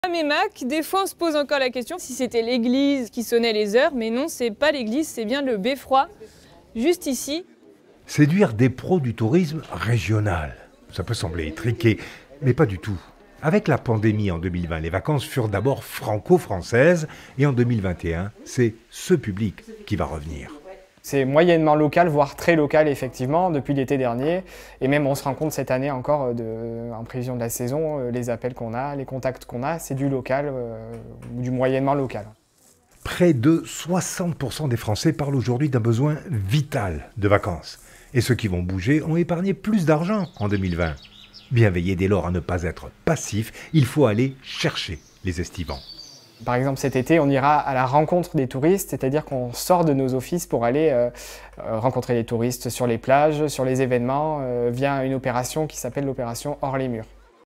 À Meymac, des fois on se pose encore la question si c'était l'église qui sonnait les heures, mais non, c'est pas l'église, c'est bien le beffroi, juste ici. Séduire des pros du tourisme régional. Ça peut sembler étriqué, mais pas du tout. Avec la pandémie en 2020, les vacances furent d'abord franco-françaises et en 2021, c'est ce public qui va revenir. C'est moyennement local, voire très local effectivement, depuis l'été dernier. Et même on se rend compte cette année encore, en prévision de la saison, les appels qu'on a, les contacts qu'on a, c'est du local ou du moyennement local. Près de 60% des Français parlent aujourd'hui d'un besoin vital de vacances. Et ceux qui vont bouger ont épargné plus d'argent en 2020. Bien veiller dès lors à ne pas être passif, il faut aller chercher les estivants. Par exemple, cet été, on ira à la rencontre des touristes, c'est-à-dire qu'on sort de nos offices pour aller rencontrer les touristes sur les plages, sur les événements, via une opération qui s'appelle l'opération Hors les Murs.